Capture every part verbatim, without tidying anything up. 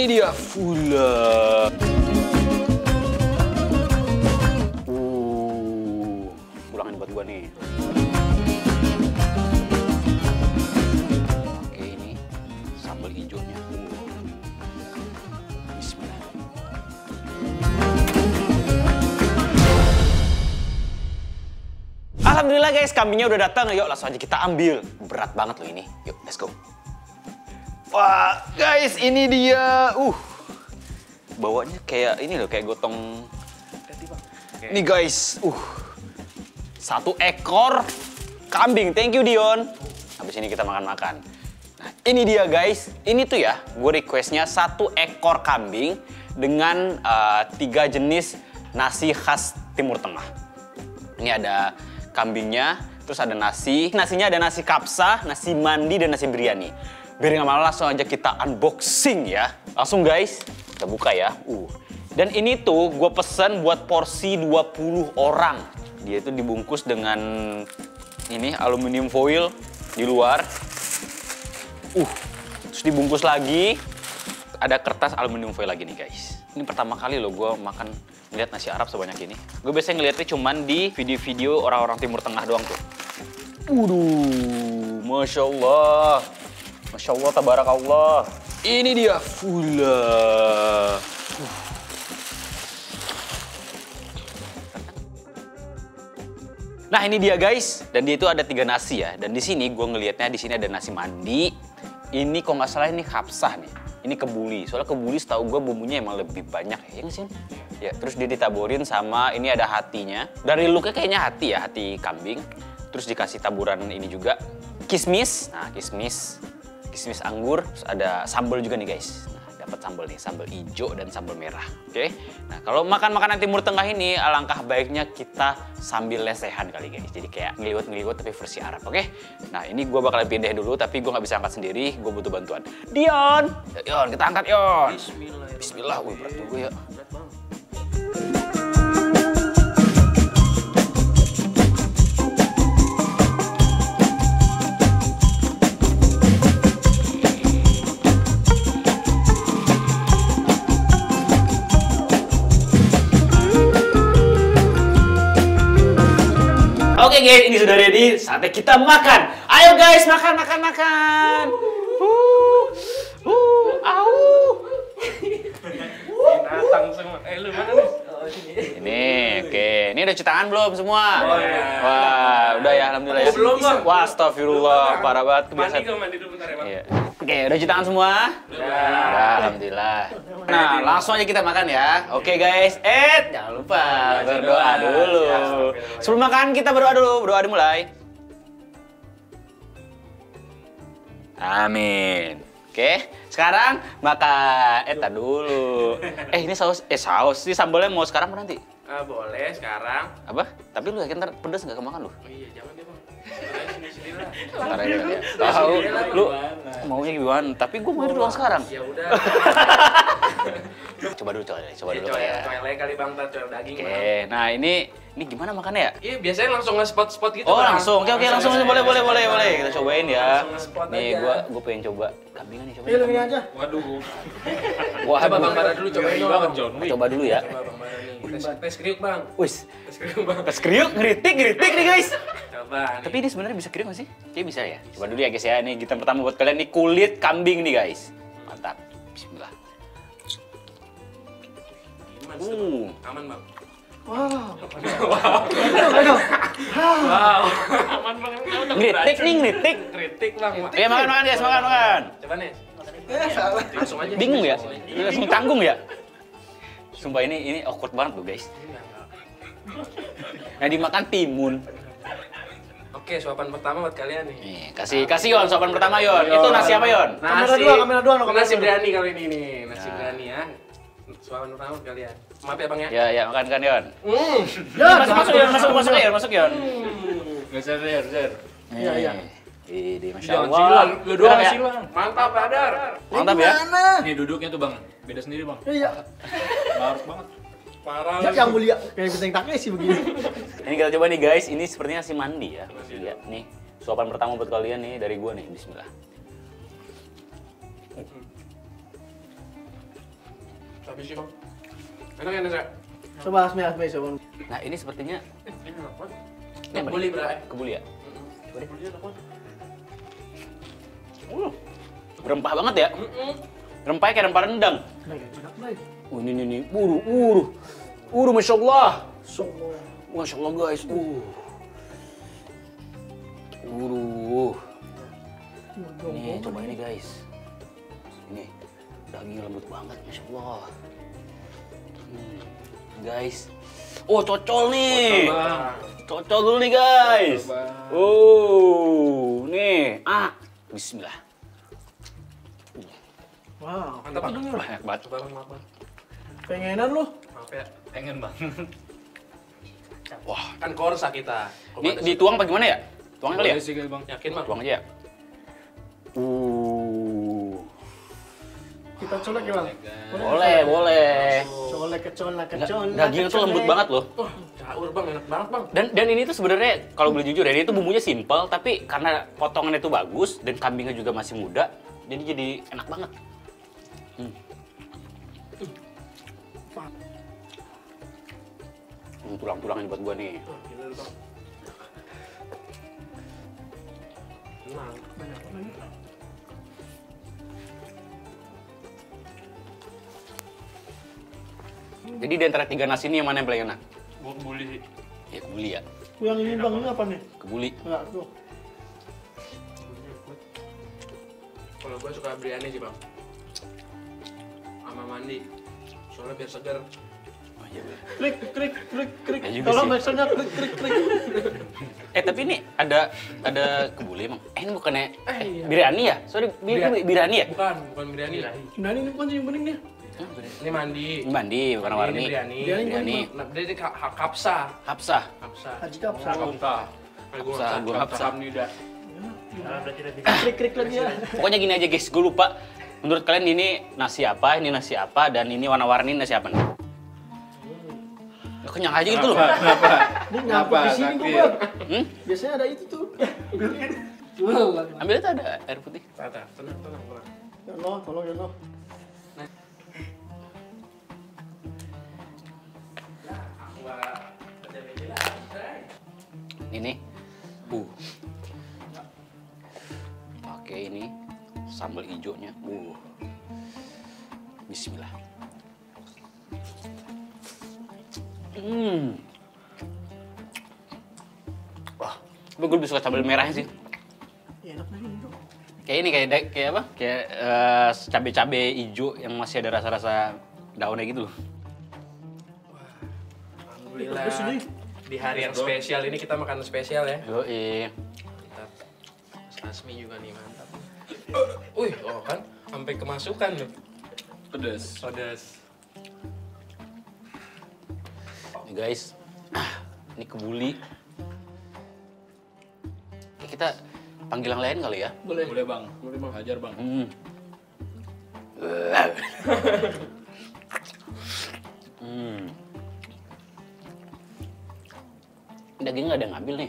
dia Fula. Uh, ulangin buat gua nih. Oke, ini sambal hijaunya. Bismillah. Alhamdulillah guys, kambingnya udah datang. Yuk langsung aja kita ambil. Berat banget loh ini. Yuk, let's go. Wah, guys, ini dia. Uh, bawanya kayak ini loh, kayak gotong. Okay. Ini guys, uh, satu ekor kambing. Thank you Dion. Habis ini kita makan-makan. Nah, ini dia guys. Ini tuh ya, gue requestnya satu ekor kambing dengan uh, tiga jenis nasi khas Timur Tengah. Ini ada kambingnya, terus ada nasi. Nasinya ada nasi kapsa, nasi mandi, dan nasi biryani. Biar nggak malah langsung aja kita unboxing ya. Langsung guys, kita buka ya. Uh. Dan ini tuh gue pesen buat porsi dua puluh orang. Dia itu dibungkus dengan ini aluminium foil di luar. Uh. Terus dibungkus lagi. Ada kertas aluminium foil lagi nih guys. Ini pertama kali loh gue makan ngeliat nasi Arab sebanyak ini. Gue biasanya ngeliatnya cuman di video-video orang-orang Timur Tengah doang tuh. Waduh, Masya Allah. Masya Allah, tabarakallah. Ini dia Fula. Uh. Nah ini dia guys, dan dia itu ada tiga nasi ya. Dan di sini gue ngelihatnya di sini ada nasi mandi. Ini kok nggak salah ini kapsah nih. Ini kebuli. Soalnya kebuli setahu gue bumbunya emang lebih banyak ya nggak sih? Ya terus dia ditaburin sama ini ada hatinya. Dari looknya kayaknya hati ya, hati kambing. Terus dikasih taburan ini juga kismis. Nah kismis. Kismis anggur, terus ada sambal juga nih guys. Nah, dapat sambal nih, sambal hijau dan sambal merah. Oke. Nah, kalau makan makanan Timur Tengah ini alangkah baiknya kita sambil lesehan kali guys. Jadi kayak ngeliwat-ngeliwat tapi versi Arab, oke? Nah, ini gue bakal pindahin dulu tapi gue nggak bisa angkat sendiri, gue butuh bantuan. Dion, Dion, kita angkat Yon. Bismillah. Bismillah, wih berat juga ya. Oke guys, ini sudah ready, saatnya kita makan. Ayo guys, makan, makan, makan. Uh, uh, au. Binatang semua. Eh lu mana nih? Oh sini. Ini, oke. Ini udah cuci tangan belum semua? Oh iya. Wah, udah ya, alhamdulillah ya. Belum, Bang. Wah, astagfirullah, parah banget kebiasaan. Mandi dulu, mandi dulu bentar ya, Bang. Iya. Oke, udah cuci tangan semua? Udah, alhamdulillah. Nah, langsung aja kita makan ya. Oke guys, eh jangan lupa berdoa dulu. Sebelum makan kita berdoa dulu, berdoa dimulai. Amin. Oke, sekarang makan. Eh, tar dulu. Eh, ini saus, eh saus. Ini sambalnya mau sekarang apa nanti? Ah, boleh sekarang. Apa? Tapi lu yakin ntar pedes nggak kemakan lu? Oh iya, jangan deh, Bang. Sini-sini lah. Ntar aja ya. Tahu, lu maunya gimana? Tapi gua mau doang sekarang. Ya udah. Coba dulu, coba, coba dulu coy, ya. coy kali Bang, tar coy daging. Oke, nah ini ini gimana makannya ya? Iya, biasanya langsung nge-spot-spot gitu, Oh, Bang. langsung. Oke, oke, langsung boleh, boleh, boleh, boleh. Kita cobain ya. Langsung nge-spot Nih, aja. gua gua pengen coba kambingan nih, coba. Ayo lu ini aja. Waduh. Wah, Coba Bang Bara dulu, cobain dong. banget, John. coba dulu ya. Coba Bang Bara nih. Tes, tes kriuk, Bang. Wis, Tes kriuk, Bang. tes kriuk, ngeritik, ngeritik nih guys. Coba nih. Tapi ini sebenarnya bisa kriuk nggak sih? Kayaknya bisa ya. Coba dulu ya guys ya. Nih kita pertama buat kalian nih kulit kambing nih guys. Mantap. Bismillah. Gimana, Uh. aman, Bang. Wow. Wow. Aman, Bang. Ngeritik nih, ngeritik. Kritik, Bang. Ayo makan, makan guys, makan, makan. Coba nih. Eh, salah. Langsung aja. Bingung ya? Langsung tanggung ya? Sumpah ini ini awkward banget loh guys. Yang dimakan timun. Oke, suapan pertama buat kalian nih. Nih, kasih kasih Yon, sopan pertama Yon. Itu nasi apa Yon? Kamera dua, kamera dua, no, kamera nasi dua. berani kali ini nih, nasi Nah. berani ya. Suapan pertama buat kalian. Maaf ya Bang ya. Ya, ya, makan kan Yon. Hmm. Ya, Masuk, masuk Yon, masuk, masuk Yon, masuk Yon. Gak sadar, sadar. Iya, iya. Ini Masya Jangan Allah. silang, lu doang Enak ya? silang. Mantap, Badar. Mantap ya? Gimana? Nih duduknya tuh bang, beda sendiri bang. Iya. Maruk banget. Parah. Ya, yang mulia kayak benteng Takeshi begini. Ini kita coba nih guys, ini sepertinya nasi mandi ya. Lihat nih, suapan pertama buat kalian nih dari gua nih, bismillah. Tapi sih bang. Enak enak ya. Coba Asmi, Asmi, coba. Nah ini sepertinya Enak banget. ini apa Kebuli, nih? Bray. Kebuli ya? Kebuli enak banget. Uh, berempah banget ya? Mm-mm. Rempahnya kayak rempah rendang. Nah, enak, Bray. Uh, ini, ini, ini, uru, uru. Uru, Masya Allah. Semua. Masya Allah guys, uh. Uru. Nih, coba ini guys. Ini, daging lembut banget, Masya Allah. Hmm, guys. Oh, cocol nih. Cocol, Bang. Cocol dulu nih guys. Cocol, Bang. Oh, nih. Ah, bismillah. Wow, Mantap bang. Banyak banget. Coba bang, maaf bang. pengenan lu. Maaf ya. Pengen bang. Wah, Kan korsa kita. ini dituang apa gimana ya? Tuangnya kali ya? Boleh sih kali bang. Yakin bang? Tuang aja ya. Uh. Kita colek ya, Bang? Boleh, boleh. Colek, kecolek, Da- kecolek. Dagingnya tuh lembut banget loh. Wah, caur bang, enak banget bang. Dan dan ini tuh sebenarnya kalau boleh jujur ya, ini tuh bumbunya simpel tapi karena potongannya tuh bagus dan kambingnya juga masih muda, jadi jadi enak banget. Hmm. Hmm, tulang-tulangnya buat gua nih. Wah, gila lu bang. Tenang. Banyak banget. Jadi di antara tiga nasi ini yang mana yang paling enak? Gua kebuli sih. Ya kebuli ya, Yang ini Bang, ini apa nih? kebuli. Enggak, tuh. Kalau gue suka biryani sih bang. Sama mandi. Soalnya biar segar. Oh, iya. Klik, klik, klik, klik. Ya juga Kalau sih. maksudnya klik, klik, klik. Eh tapi ini ada ada kebuli emang. Eh ini bukannya Eh, eh, iya. biryani ya? Sorry, bir Biryani. biryani ya? Bukan, bukan biryani. Nah, ini bukan sih yang bening nih. Ini mandi. Ini mandi, warna-warni. Ini biryani. Biryani. Biryani. Nah, dia ka- ha- kapsa. Hapsah. Kapsa. Haji kapsa. Kapta. Nah, gua Kapsa, nggak gua tahu. hapsah. Hamnida. Klik, klik lagi ya. Pokoknya gini aja guys, gue lupa. Menurut kalian ini nasi apa, ini nasi apa, dan ini warna-warni nasi apa nih? Ya, kenyang aja gitu loh. Kenapa? Ini ngapa di sini Sakit. gua, Bang? Hmm? Biasanya ada itu tuh. Jual. Ambil itu ada air putih. Tata, tenang, tenang, tenang. Ya no, tolong ya no. Ini, uh, pakai ini sambal hijaunya, uh, Bismillah. Hmm, wah, tapi gue lebih suka sambal merahnya sih. Ya, enak lagi itu. Kayak ini kayak da- kayak apa? Kayak eh, cabe-cabe hijau yang masih ada rasa-rasa daunnya gitu loh. Alhamdulillah. Terus ini. Di hari yang spesial ini kita makan spesial ya. Yoi. Mantap. Mas Asmi juga nih mantap. Wih, oh kan sampai kemasukan loh. Pedes. Pedas. Nih guys, ini kebuli. Kayak kita panggil yang lain kali ya. Boleh. Boleh bang. Boleh bang. Hajar bang. Hmm. hmm. Daging nggak ada yang ngambil nih.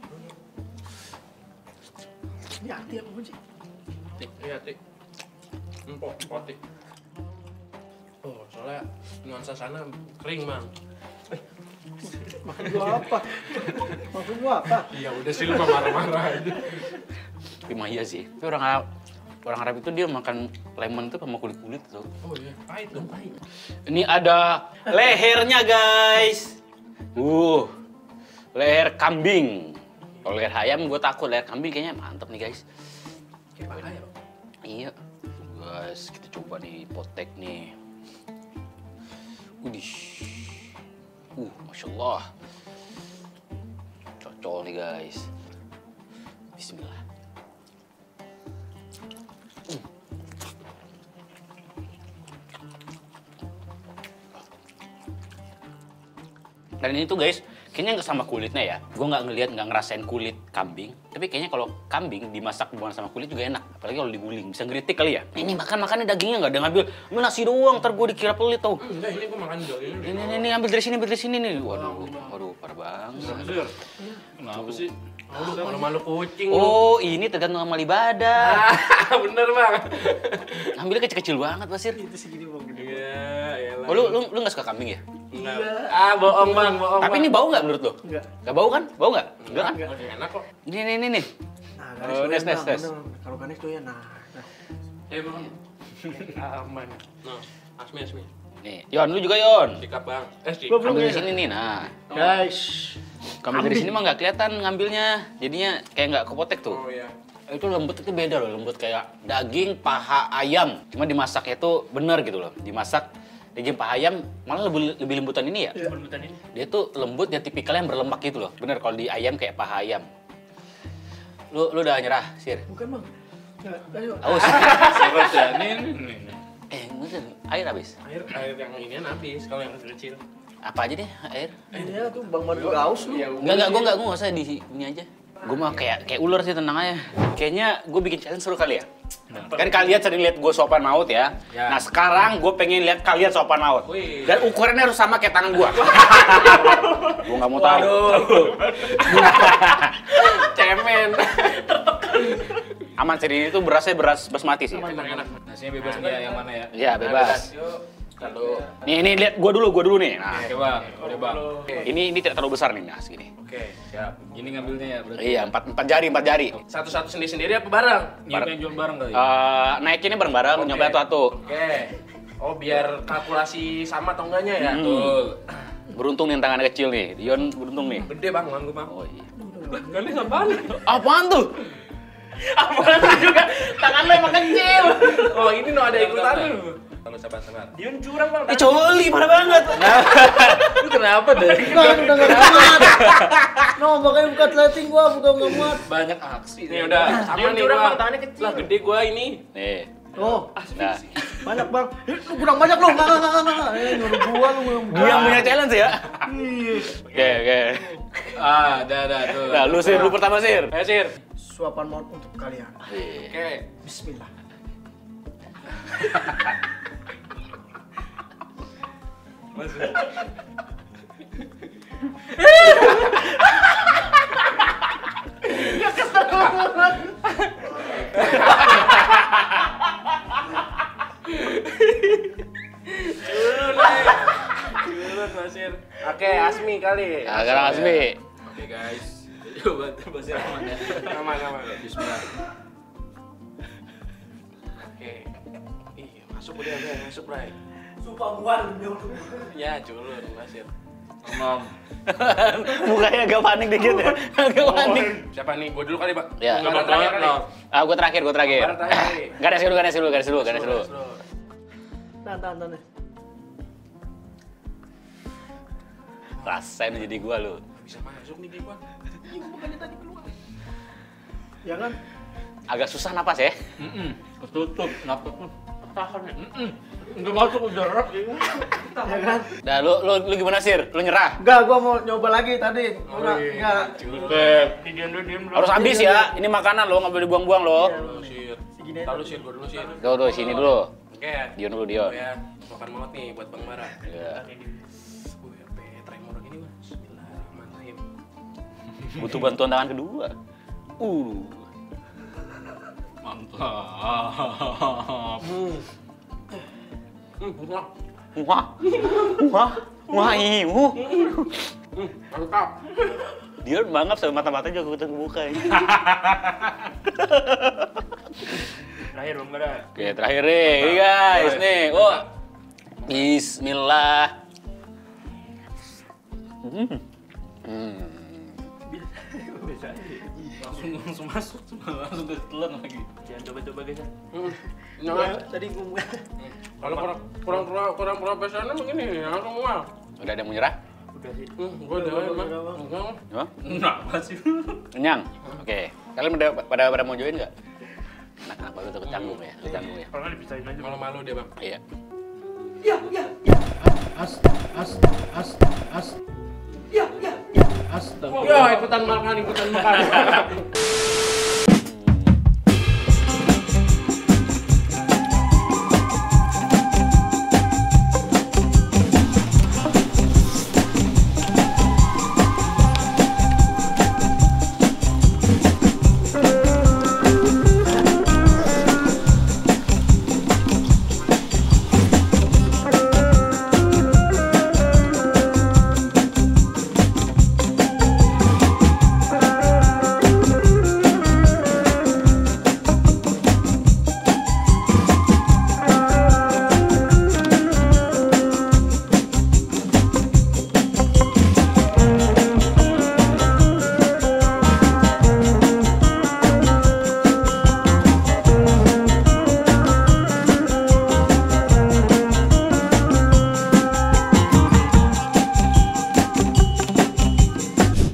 Ini hati apa sih? Tik, iya tik. Empok, empok tik. Oh, soalnya nuansa sana kering bang. Maksud gua apa? Maksud gua apa? Iya udah sih lu mah marah-marah aja. Tapi mah iya sih. Tapi orang Arab, orang Arab itu dia makan lemon tuh sama kulit-kulit tuh. Oh iya, pahit dong pahit. Ini ada lehernya guys. Uh, leher kambing. Kalau leher ayam gue takut, leher kambing kayaknya mantep nih guys. Kayak pakai ayam. Iya. Guys, kita coba nih potek nih. Udih. Uh, Masya Allah. Cocol nih guys. Bismillah. Hmm. Dan ini tuh guys, kayaknya nggak sama kulitnya ya. Gue nggak ngelihat, nggak ngerasain kulit kambing. Tapi kayaknya kalau kambing dimasak bukan sama kulit juga enak. Apalagi kalau diguling, bisa ngeritik kali ya. Ini makan-makannya dagingnya nggak ada ngambil. Ini nasi doang, ntar gue dikira pelit tau. Enggak, ini gua makan dulu. Ini, ini, ini, ambil dari sini, ambil dari sini nih. Waduh, waduh, parah banget. Hajar. Kenapa sih? Malu-malu kucing lu. Oh, ini tergantung amal ibadah. Bener bang. Ambilnya kecil-kecil banget, Basir. Itu segini Bang. Iya, ya. salah. Oh, lu, lu, lu gak suka kambing ya? Enggak. Ah, bohong bang, bohong. Tapi bang. ini bau nggak menurut lo? Enggak. Gak bau kan? Bau nggak? Enggak kan? Enggak. Enak kok. Ini, ini, ini, nih. Nah, Oh, garis nes, nes, Bang, nes. bener. Kalau garis tuh ya nah. nah. Eh bang. Aman. Nah, Asmi, Asmi. Nih, Yon, lu juga Yon. Sikap bang. Eh, Gua sikap. belum Ambil di ya. sini nih, nah. Guys. Kalau dari sini mah nggak kelihatan ngambilnya. Jadinya kayak nggak kepotek tuh. Oh iya. Itu lembut itu beda loh, lembut kayak daging paha ayam. Cuma dimasaknya tuh bener gitu loh. Dimasak daging paha ayam malah lebih, lebih lembutan ini ya. Lembutan ini. Dia tuh lembut dan tipikalnya yang berlemak gitu loh. Bener kalau di ayam kayak paha ayam. Lu lu udah nyerah, Sir? Bukan bang. Enggak, ayo. Aus. Sobat ya. Ini, ini, ini. eh, bener, air habis. Air air yang ini habis kalau yang kecil. Apa aja deh, air? Ini ya tuh bang Madu juga haus lu. Iya, Enggak, enggak, gue enggak, gue nggak usah di ini aja. Gue mah kayak kayak ular sih, tenang aja. Kayaknya gue bikin challenge seru kali ya. Kan kalian sering lihat gue sopan maut ya. Ya. Nah sekarang gue pengen lihat kalian sopan maut. Wih. Dan ukurannya harus sama kayak tangan gue. Gue nggak mau tahu. Waduh. Cemen. Aman sih, ini tuh berasnya beras basmati sih. Enak-enak. Nasinya bebas nih ya, yang mana ya? Iya bebas. Yuk. Kalau Nih ini lihat gue dulu, gue dulu nih. Nah, Oke bang, udah bang. Oke. ini ini tidak terlalu besar nih, nah segini. Oke. Siap. Gini ngambilnya ya berarti. Iya empat empat jari, empat jari. Satu-satu sendiri-sendiri apa bareng? Nyoba yang jual bareng kali. Eh naikinnya bareng-bareng, Oke. nyoba satu-satu. Oke. Oh, biar kalkulasi sama atau enggaknya ya? Hmm. Betul. Beruntung nih yang tangannya kecil nih, Dion beruntung nih. Gede bang, bang, bang. Oh iya. Kan ini apaan? Apaan tuh? Apaan juga? Tangan lo emang kecil. Oh, ini no ada ikutan lu. Kalau sabar-sabar. Diun curang bang. Eh coli, parah banget. Lu kenapa deh? Kan udah nggak muat. No, makanya buka lighting gua, buka nggak muat. Banyak aksi. Ini udah sama Diun nih curang gua. bang, tangannya kecil. Lah gede gua ini. Nih. Oh, Nah, banyak bang. Eh, lu kurang banyak lu. Nggak, nggak, nggak, nggak, nggak. Eh, nyuruh gua lu. dia yang punya challenge ya? Ih. Oke, oke. Ah, dah, dah, tuh. Nah, lu Sir, lu pertama Sir. Ayo sir. Suapan maut untuk kalian. Oke. Bismillah. Curut Masir. Oke, Asmi kali. Nah, sekarang Asmi. Oke guys. Coba terus ya aman ya. Aman, aman. Bismillah. Oke. Ih, masuk udah, udah, masuk, Bray. Sumpah gua demi Ya, curut Masir. Ngomong. Mukanya agak panik dikit ya. Agak panik. Siapa nih? Gua dulu kali, Pak. Ya. Gambar terakhir kali. Ah, gua terakhir, gua terakhir. Gambar terakhir kali. Garis dulu, garis dulu, garis dulu, garis dulu. Tahan, tahan, tahan. Rasain jadi gua lu. Bisa masuk nih dia, Bang. Ya kan? Agak susah napas ya. Mm-mm. Ketutup. Kenapa pun? Tahan ya. Mm-mm. Udah masuk udah rak. Ya kan? Nah, lu lu, lu gimana Sir? Lu nyerah? Enggak, gua mau nyoba lagi tadi. Enggak, enggak. Beb. Diam dulu, diam dulu. Harus habis ya. Ini makanan lo, nggak boleh dibuang-buang lo. Lu sir. Segini aja. Lalu sir, gua dulu sir. Tuh, tuh, sini dulu. Oke ya. Dion dulu, Dion. Oh ya, makan maut nih buat Bang Bara. Ya. Wih, sampai tremor gini, Bang. Bismillahirrahmanirrahim. Butuh bantuan tangan kedua. Uh. Mantap. Hmm, enak. Wah. Wah. Wah, iu. Hmm, mantap. Dia banget sama mata-mata juga ikutan kebuka ini. Terakhir belum ada. Oke, terakhir nih, ini guys, nih. Oh. Bismillah. Hmm. Hmm. Langsung langsung masuk, langsung ke telan lagi. Jangan coba-coba guys ya. Hmm, Ya, enak. tadi gua Kalau kurang kurang kurang kurang profesional begini ya semua. Udah ada yang mau nyerah? Udah sih. Hmm, gua udah emang. Enggak. Hah? Kenapa sih? Kenyang? Oke. Kalian pada, pada, pada mau join nggak? Anak-anak baru tuh ketanggung ya, ketanggung ya. Kalau nggak dipisahin aja. Malu-malu dia, Bang. Iya. Ya, ya. As, as, as, as. Ya, ya. Astaga. Ya, ikutan makan, ikutan makan.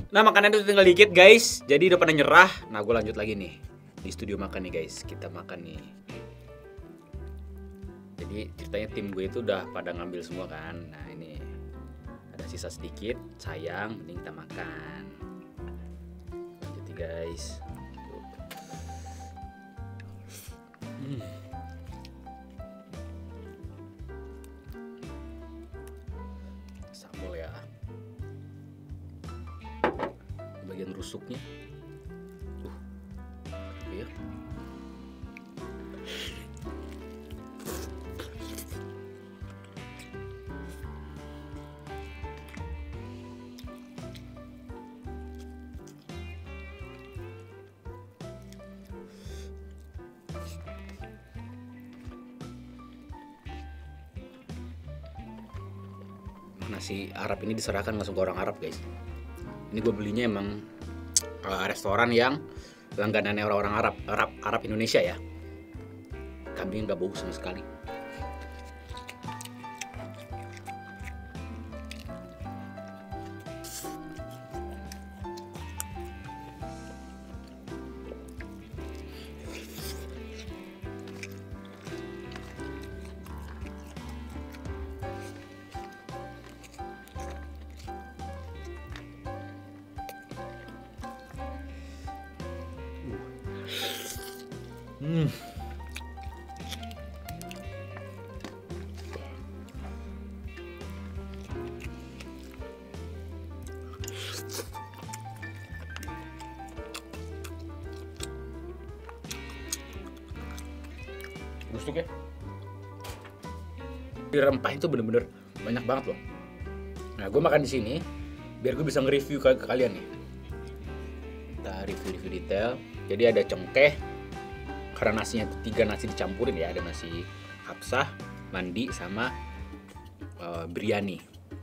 Nah makanan itu tinggal dikit guys. Jadi udah pada nyerah. Nah gue lanjut lagi nih di studio makan nih guys. Kita makan nih. Jadi ceritanya tim gue itu udah pada ngambil semua kan. Nah ini ada sisa sedikit. Sayang, mending kita makan. Lanjut nih guys. Hmm. Sambal ya. Bagian rusuknya. Uh. Ya. Nasi Arab ini diserahkan langsung ke orang Arab guys. Ini gue belinya emang uh, restoran yang langganannya orang-orang Arab, Arab, Arab Indonesia ya. Kambingnya nggak bau sama sekali. Hmm. Rusuknya di rempah itu bener-bener banyak banget loh. Nah gue makan di sini biar gue bisa nge-review ke, ke kalian nih. Kita review-review detail. Jadi ada cengkeh. Karena nasinya tiga nasi dicampurin ya, ada nasi hapsah, mandi, sama uh, biryani.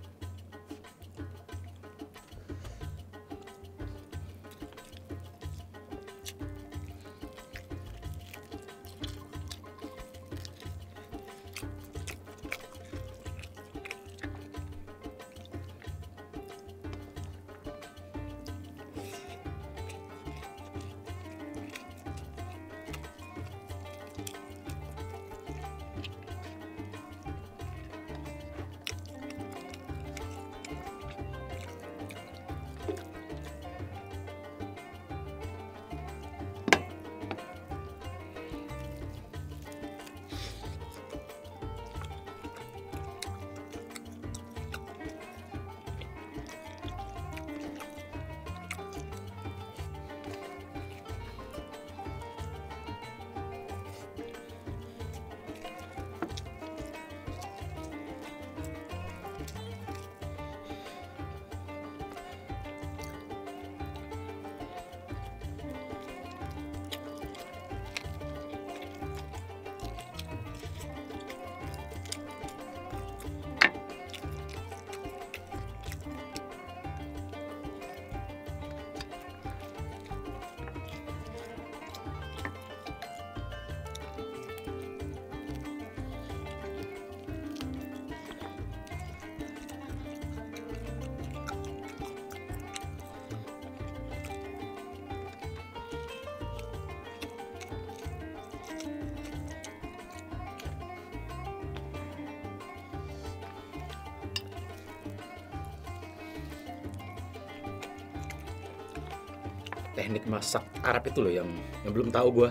Teknik masak Arab itu loh yang yang belum tahu gue.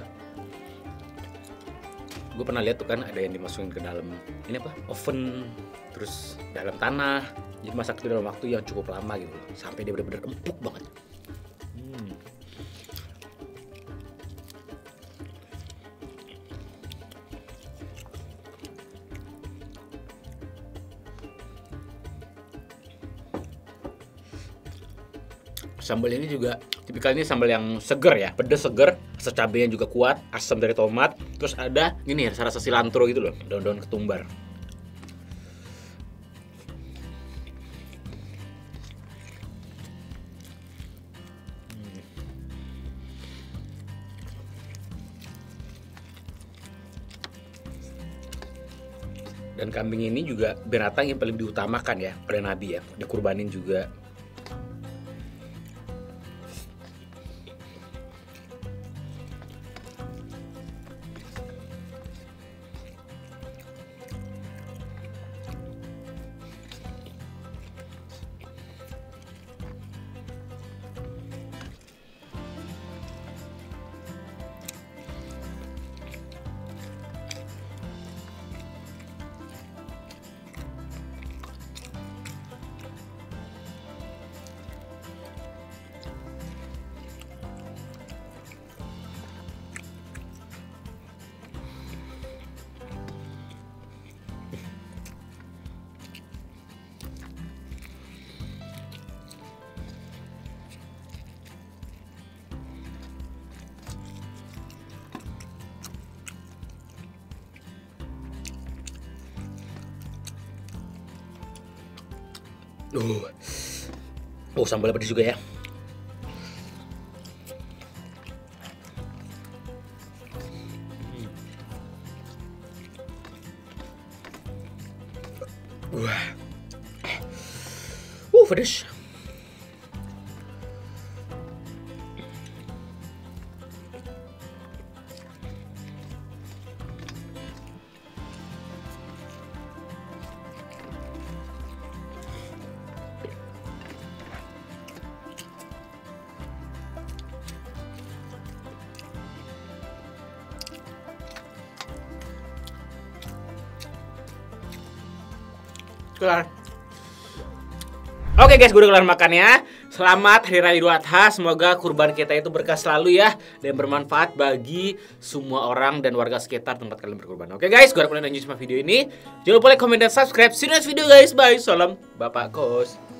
Gue pernah lihat tuh kan ada yang dimasukin ke dalam ini apa oven, terus dalam tanah. Jadi masak itu dalam waktu yang cukup lama gitu loh, sampai dia benar-benar empuk banget. Hmm. Sambal ini juga tipikal ini sambal yang seger ya, pedes seger, rasa cabenya juga kuat, asam dari tomat, terus ada ini rasa-rasa cilantro gitu loh, daun-daun ketumbar. Hmm. Dan kambing ini juga binatang yang paling diutamakan ya pada Nabi ya, dikurbanin juga. Uh. Oh, sambal pedas juga ya. Wah. Uh, pedas. Kelar. Oke guys, gue udah kelar makannya. Selamat Hari Raya Idul Adha. Semoga kurban kita itu berkah selalu ya, dan bermanfaat bagi semua orang dan warga sekitar tempat kalian berkurban. Oke guys, gue harap kalian enjoy sama video ini. Jangan lupa like, comment, dan subscribe. See you next video guys. Bye. Salam Bapak Kos.